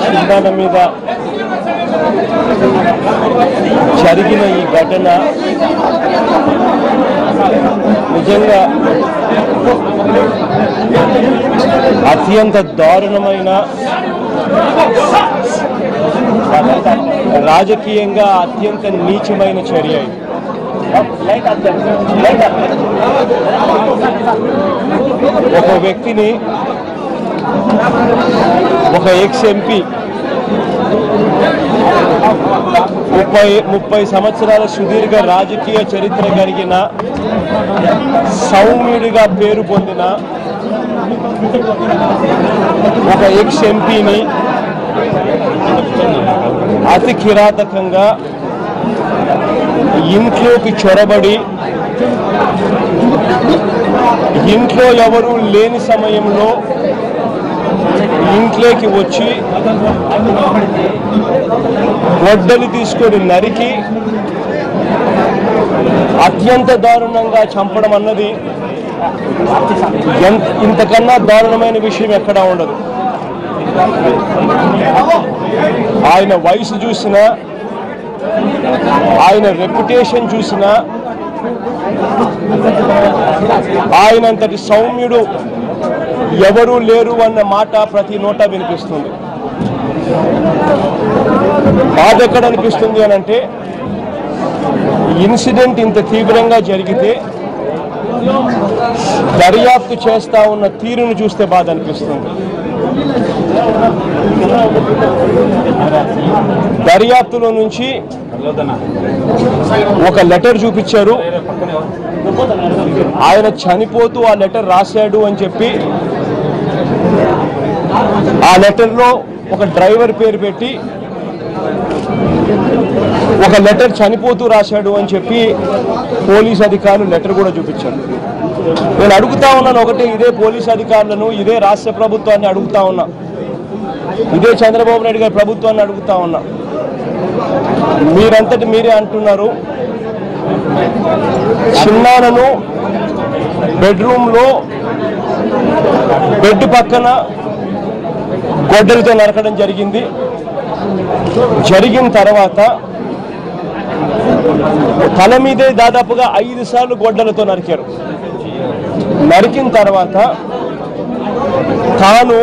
చిన్నాన మీద జరిగిన ఈ ఘటన నిజంగా అత్యంత దారుణమైన, రాజకీయంగా అత్యంత నీచమైన చర్య. ఒక వ్యక్తిని, ఒక ఎక్స్ ఎంపీ 30 సంవత్సరాల సుదీర్ఘ రాజకీయ చరిత్ర కలిగిన, సౌమ్యుడిగా పేరు పొందిన ఒక ఎక్స్ ఎంపీని అతి కిరాతకంగా ఇంట్లోకి చొరబడి, ఇంట్లో ఎవరూ లేని సమయంలో ఇంట్లోకి వచ్చి గొడ్డలు తీసుకొని నరికి అత్యంత దారుణంగా చంపడం అన్నది ఇంతకన్నా దారుణమైన విషయం ఎక్కడా ఉండదు. ఆయన వయసు చూసినా, ఆయన రెప్యుటేషన్ చూసినా, ఆయనంతటి సౌమ్యుడు ఎవరూ లేరు అన్న మాట ప్రతి నోట వినిపిస్తుంది. బాధ ఎక్కడ అనిపిస్తుంది అని అంటే, ఇన్సిడెంట్ ఇంత తీవ్రంగా జరిగితే దర్యాప్తు చేస్తా ఉన్న తీరును చూస్తే బాధ అనిపిస్తుంది. దర్యాప్తులో నుంచి ఒక లెటర్ చూపించారు. ఆయన చనిపోతూ ఆ లెటర్ రాశాడు అని చెప్పి ఆ లెటర్లో ఒక డ్రైవర్ పేరు పెట్టి ఒక లెటర్ చనిపోతూ రాశాడు అని చెప్పి పోలీస్ అధికారులు లెటర్ కూడా చూపించారు. నేను అడుగుతా ఉన్నాను ఒకటి, ఇదే పోలీస్ అధికారులను, ఇదే రాష్ట్ర ప్రభుత్వాన్ని అడుగుతా ఉన్నా, ఇదే చంద్రబాబు నాయుడు గారి ప్రభుత్వాన్ని అడుగుతా ఉన్నా. మీరంతటి మీరే అంటున్నారు చిన్నానను బెడ్రూమ్లో బెడ్ పక్కన గొడ్డలతో నరకడం జరిగింది. జరిగిన తర్వాత తల మీదే దాదాపుగా 5 సార్లు గొడ్డలతో నరికారు. నరికిన తర్వాత తాను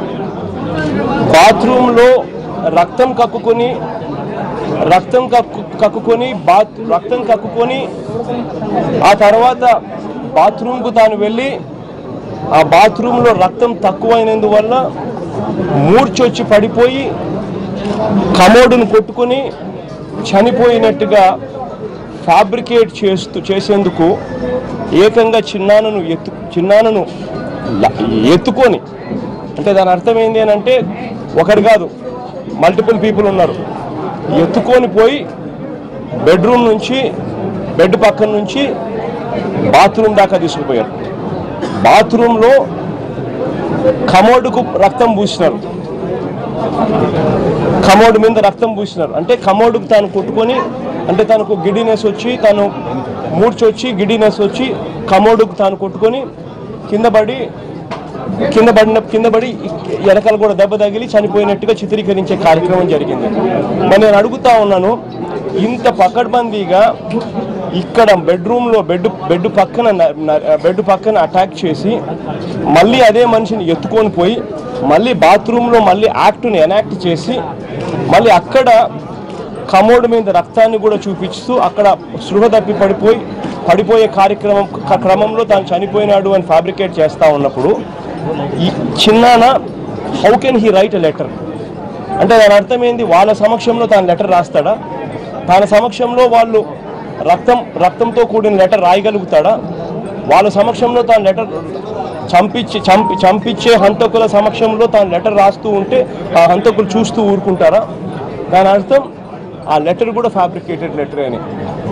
బాత్రూంలో రక్తం కక్కుకొని ఆ తర్వాత బాత్రూంకు తాను వెళ్ళి ఆ బాత్రూంలో రక్తం తక్కువైనందువల్ల మూర్చొచ్చి పడిపోయి కమోడును కొట్టుకొని చనిపోయినట్టుగా ఫ్యాబ్రికేట్ చేసేందుకు ఏకంగా చిన్నానను ఎత్తుకొని, అంటే దాని అర్థం ఏంటి అని అంటే ఒకరు కాదు, మల్టిపుల్ పీపుల్ ఉన్నారు, ఎత్తుకొని పోయి బెడ్రూమ్ నుంచి, బెడ్ పక్కన నుంచి బాత్రూమ్ దాకా తీసుకుపోయారు. బాత్రూంలో కమోడుకు రక్తం పూసినారు, కమోడు మీద రక్తం పూసినారు. అంటే కమోడుకు తాను కొట్టుకొని, అంటే తనకు గిడినెస్ వచ్చి, తను మూర్చొచ్చి గిడినెస్ వచ్చి కమోడుకు తాను కొట్టుకొని కింద పడి వెనకాల కూడా దెబ్బ తగిలి చనిపోయినట్టుగా చిత్రీకరించే కార్యక్రమం జరిగింది. మరి నేను అడుగుతా ఉన్నాను, ఇంత పకడ్బందీగా ఇక్కడ బెడ్రూమ్లో బెడ్ పక్కన అటాక్ చేసి మళ్ళీ అదే మనిషిని ఎత్తుకొని పోయి మళ్ళీ బాత్రూంలో మళ్ళీ యాక్ట్ని ఎనాక్ట్ చేసి మళ్ళీ అక్కడ కమోడ్ మీద రక్తాన్ని కూడా చూపిస్తూ అక్కడ స్పృహ తప్పి పడిపోయే క్రమంలో తాను చనిపోయినాడు అని ఫ్యాబ్రికేట్ చేస్తూ ఉన్నప్పుడు ఈ చిన్నాన how can he write a letter? అంటే దాని అర్థం ఏంది? వాళ్ళ సమక్షంలో తాను లెటర్ రాస్తాడా? తన సమక్షంలో వాళ్ళు రక్తంతో కూడిన లెటర్ రాయగలుగుతాడా? వాళ్ళ సమక్షంలో తాను లెటర్ చంపించే హంతకుల సమక్షంలో తాను లెటర్ రాస్తూ ఉంటే ఆ హంతకులు చూస్తూ ఊరుకుంటారా? దాని అర్థం ఆ లెటర్ కూడా ఫ్యాబ్రికేటెడ్ లెటర్ అని.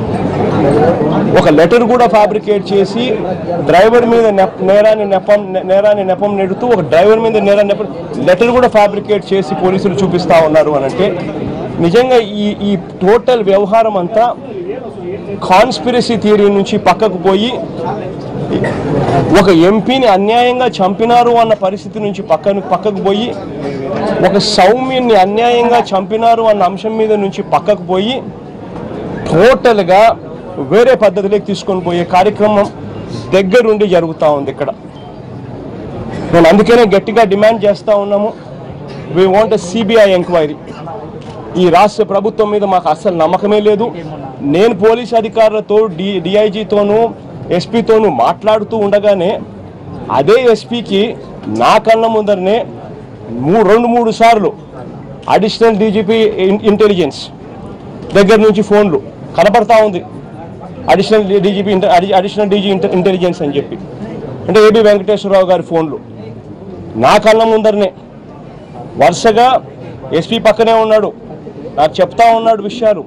ఒక లెటర్ కూడా ఫ్యాబ్రికేట్ చేసి డ్రైవర్ మీద నేరాన్ని నెపం నెడుతూ ఒక డ్రైవర్ మీద లెటర్ కూడా ఫ్యాబ్రికేట్ చేసి పోలీసులు చూపిస్తా ఉన్నారు అని అంటే నిజంగా ఈ టోటల్ వ్యవహారం అంతా కాన్స్పిరసీ థియరీ నుంచి పక్కకు పోయి ఒక ఎంపీని అన్యాయంగా చంపినారు అన్న పరిస్థితి నుంచి పక్కకు పోయి ఒక సౌమ్యుని అన్యాయంగా చంపినారు అన్న అంశం మీద నుంచి పక్కకు పోయి టోటల్గా వేరే పద్ధతిలోకి తీసుకొని పోయే కార్యక్రమం దగ్గరుండి జరుగుతూ ఉంది ఇక్కడ. నేను అందుకనే గట్టిగా డిమాండ్ చేస్తూ ఉన్నాము, we want a CBI enquiry. ఈ రాష్ట్ర ప్రభుత్వం మీద మాకు అస్సలు నమ్మకమే లేదు. నేను పోలీస్ అధికారులతో డిఐజీతోనూ ఎస్పీతోనూ మాట్లాడుతూ ఉండగానే అదే ఎస్పీకి నా కళ్ళ ముందరనే 2-3 సార్లు అడిషనల్ డీజీపీ ఇంటెలిజెన్స్ దగ్గర నుంచి ఫోన్లు కనపడతా ఉంది. అడిషనల్ డీజీ ఇంటెలిజెన్స్ అని చెప్పి, అంటే ఏబి వెంకటేశ్వరరావు గారి ఫోన్లు నా కళ్ళ ముందరనే వరుసగా ఎస్పీ పక్కనే ఉన్నాడు, నాకు చెప్తా ఉన్నాడు విషయాలు.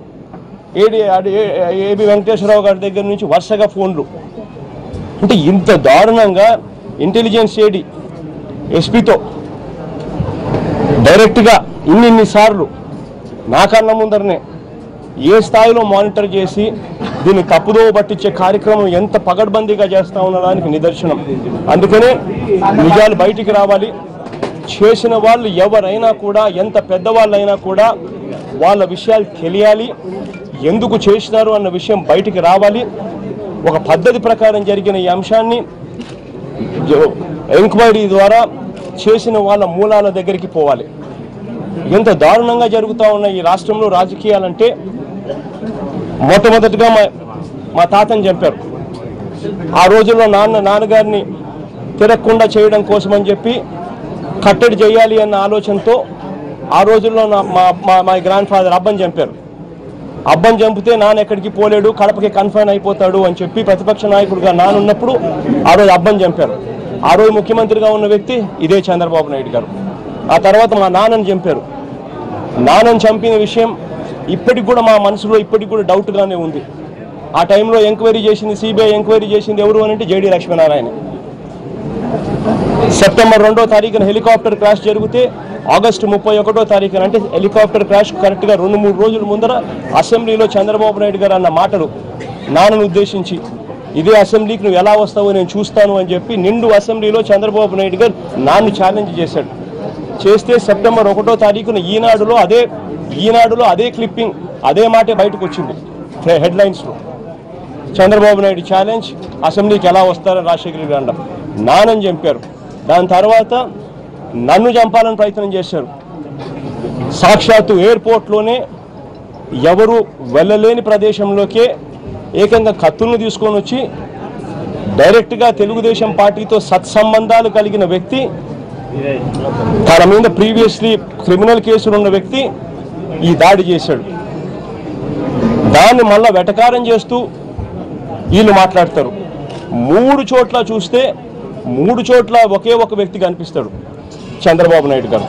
ఏబి వెంకటేశ్వరరావు గారి దగ్గర నుంచి వరుసగా ఫోన్లు. అంటే ఇంత దారుణంగా ఇంటెలిజెన్స్ ఏడి ఎస్పీతో డైరెక్ట్గా ఇన్ని సార్లు నా కళ్ళ ముందరనే ఏ స్థాయిలో మానిటర్ చేసి దీన్ని తప్పుదో పట్టించే కార్యక్రమం ఎంత పగడ్బందీగా చేస్తూ ఉండడానికి నిదర్శనం. అందుకనే నిజాలు బయటికి రావాలి. చేసిన వాళ్ళు ఎవరైనా కూడా, ఎంత పెద్దవాళ్ళైనా కూడా వాళ్ళ విషయాలు తెలియాలి. ఎందుకు చేసినారు అన్న విషయం బయటికి రావాలి. ఒక పద్ధతి ప్రకారం జరిగిన ఈ అంశాన్ని ఎంక్వైరీ ద్వారా చేసిన వాళ్ళ మూలాల దగ్గరికి పోవాలి. ఎంత దారుణంగా జరుగుతూ ఉన్న ఈ రాష్ట్రంలో రాజకీయాలంటే, మొట్టమొదటిగా మా తాతని చంపారు. ఆ రోజుల్లో నాన్నగారిని తిరగకుండా చేయడం కోసమని చెప్పి కట్టడి చేయాలి అన్న ఆలోచనతో ఆ రోజుల్లో మా గ్రాండ్ ఫాదర్ అబ్బని చంపారు. అబ్బని చంపితే నాన్న ఎక్కడికి పోలేడు, కడపకి కన్ఫైన్ అయిపోతాడు అని చెప్పి ప్రతిపక్ష నాయకుడిగా నానున్నప్పుడు ఆ రోజు అబ్బని చంపారు. ఆ రోజు ముఖ్యమంత్రిగా ఉన్న వ్యక్తి ఇదే చంద్రబాబు నాయుడు గారు. ఆ తర్వాత మా నాన్నని చంపారు. నాన్నని చంపిన విషయం ఇప్పటికి కూడా మా మనసులో ఇప్పటికి కూడా డౌట్గానే ఉంది. ఆ టైంలో ఎంక్వైరీ చేసింది, సిబిఐ ఎంక్వైరీ చేసింది ఎవరు అని అంటే జేడి లక్ష్మీనారాయణ. సెప్టెంబర్ 2వ తారీఖున హెలికాప్టర్ క్రాష్ జరిగితే ఆగస్టు 31వ తారీఖున, అంటే హెలికాప్టర్ క్రాష్ కరెక్ట్గా 2-3 రోజుల ముందర అసెంబ్లీలో చంద్రబాబు నాయుడు గారు అన్న మాటలు నాన్నను ఉద్దేశించి, ఇదే అసెంబ్లీకి నువ్వు ఎలా వస్తావో నేను చూస్తాను అని చెప్పి నిండు అసెంబ్లీలో చంద్రబాబు నాయుడు గారు నాన్ను ఛాలెంజ్ చేశాడు. చేస్తే సెప్టెంబర్ 1వ తారీఖున ఈనాడులో అదే క్లిప్పింగ్, అదే మాటే బయటకు వచ్చింది హెడ్లైన్స్లో. చంద్రబాబు నాయుడు ఛాలెంజ్, అసెంబ్లీకి ఎలా వస్తారని రాజశేఖర రెడ్డి అండం. నాన్నని చంపారు. దాని తర్వాత నన్ను చంపాలని ప్రయత్నం చేశారు. సాక్షాత్తు ఎయిర్పోర్ట్లోనే ఎవరు వెళ్ళలేని ప్రదేశంలోకే ఏకంగా కత్తులను తీసుకొని వచ్చి డైరెక్ట్గా తెలుగుదేశం పార్టీతో సత్సంబంధాలు కలిగిన వ్యక్తి, తన మీద ప్రీవియస్లీ క్రిమినల్ కేసులు ఉన్న వ్యక్తి ఈ దాడి చేశాడు. దాన్ని మళ్ళా వెటకారం చేస్తూ వీళ్ళు మాట్లాడతారు. 3 చోట్ల చూస్తే 3 చోట్ల ఒకే ఒక వ్యక్తి కనిపిస్తాడు, చంద్రబాబు నాయుడు గారు.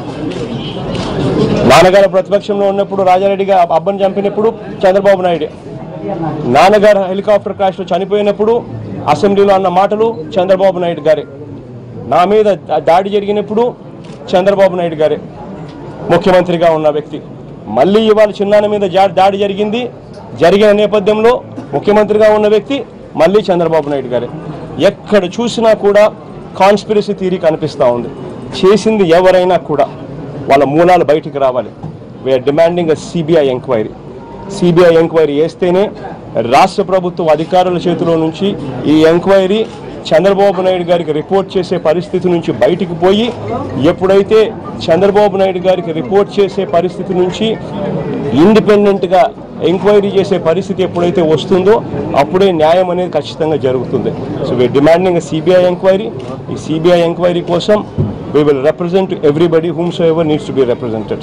నాన్నగారు ప్రతిపక్షంలో ఉన్నప్పుడు రాజారెడ్డిగా అబ్బని చంపినప్పుడు చంద్రబాబు నాయుడే. నాన్నగారు హెలికాప్టర్ క్రాష్లో చనిపోయినప్పుడు అసెంబ్లీలో అన్న మాటలు చంద్రబాబు నాయుడు గారే. నా మీద దాడి జరిగినప్పుడు చంద్రబాబు నాయుడు గారే ముఖ్యమంత్రిగా ఉన్న వ్యక్తి. మళ్ళీ ఇవాళ చిన్నాన్న మీద దాడి జరిగిన నేపథ్యంలో ముఖ్యమంత్రిగా ఉన్న వ్యక్తి మళ్ళీ చంద్రబాబు నాయుడు గారే. ఎక్కడ చూసినా కూడా కాన్స్పిరసీ థియరీ కనిపిస్తూ ఉంది. చేసింది ఎవరైనా కూడా వాళ్ళ మూలాలు బయటికి రావాలి. We are demanding CBI enquiry. CBI enquiry చేస్తేనే రాష్ట్ర ప్రభుత్వం అధికారుల చేతిలో నుంచి ఈ ఎంక్వైరీ చంద్రబాబు నాయుడు గారికి రిపోర్ట్ చేసే పరిస్థితి నుంచి బయటికి పోయి, ఎప్పుడైతే చంద్రబాబు నాయుడు గారికి రిపోర్ట్ చేసే పరిస్థితి నుంచి ఇండిపెండెంట్గా ఎంక్వైరీ చేసే పరిస్థితి ఎప్పుడైతే వస్తుందో అప్పుడే న్యాయం అనేది ఖచ్చితంగా జరుగుతుంది. So we are demanding CBI enquiry. ఈ సిబిఐ ఎంక్వైరీ కోసం we will represent everybody whomsoever needs to be represented.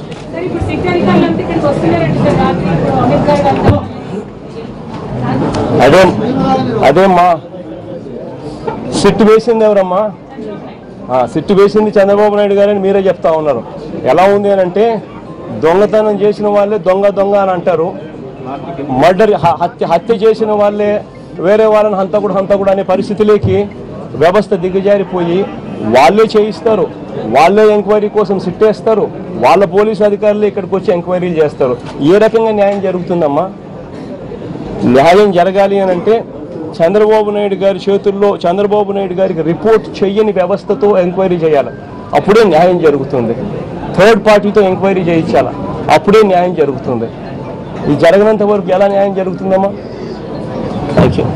అదే మా సిట్టు వేసింది ఎవరమ్మా? సిట్టు వేసింది చంద్రబాబు నాయుడు గారని మీరే చెప్తా ఉన్నారు. ఎలా ఉంది అని అంటే, దొంగతనం చేసిన వాళ్ళే దొంగ అని అంటారు, మర్డర్ హత్య చేసిన వాళ్ళే వేరే వాళ్ళని హంతకుడు అనే పరిస్థితిలోకి వ్యవస్థ దిగజారిపోయి వాళ్ళే చేయిస్తారు, వాళ్ళే ఎంక్వైరీ కోసం సిట్టేస్తారు, వాళ్ళ పోలీసు అధికారులు ఇక్కడికి వచ్చి ఎంక్వైరీలు చేస్తారు. ఏ రకంగా న్యాయం జరుగుతుందమ్మా? న్యాయం జరగాలి అని అంటే చంద్రబాబు నాయుడు గారి చేతుల్లో చంద్రబాబు నాయుడు గారికి రిపోర్ట్ చెయ్యని వ్యవస్థతో ఎంక్వైరీ చేయాలి, అప్పుడే న్యాయం జరుగుతుంది. థర్డ్ పార్టీతో ఎంక్వైరీ చేయించాలా, అప్పుడే న్యాయం జరుగుతుంది. ఇది జరగనంత వరకు ఎలా న్యాయం జరుగుతుందమ్మా? Thank you.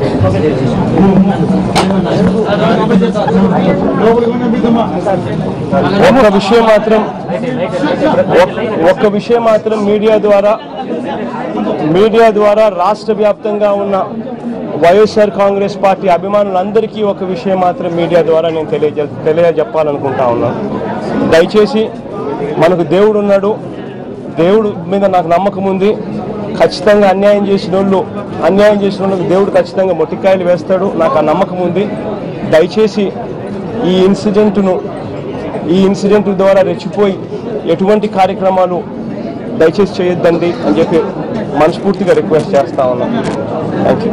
ఒక్క విషయం మాత్రం మీడియా ద్వారా రాష్ట్ర వ్యాప్తంగా ఉన్న వైఎస్ఆర్ కాంగ్రెస్ పార్టీ అభిమానులందరికీ ఒక విషయం మాత్రం మీడియా ద్వారా నేను తెలియజెప్పాలనుకుంటా ఉన్నాను. దయచేసి మనకు దేవుడు ఉన్నాడు, దేవుడు మీద నాకు నమ్మకం ఉంది. ఖచ్చితంగా అన్యాయం చేసిన వాళ్ళకు దేవుడు ఖచ్చితంగా మొట్టికాయలు వేస్తాడు, నాకు ఆ నమ్మకం ఉంది. దయచేసి ఈ ఇన్సిడెంట్ ద్వారా రెచ్చిపోయి ఎటువంటి కార్యక్రమాలు దయచేసి చేయొద్దండి అని చెప్పి మనస్ఫూర్తిగా రిక్వెస్ట్ చేస్తా ఉన్నాను. Thank you.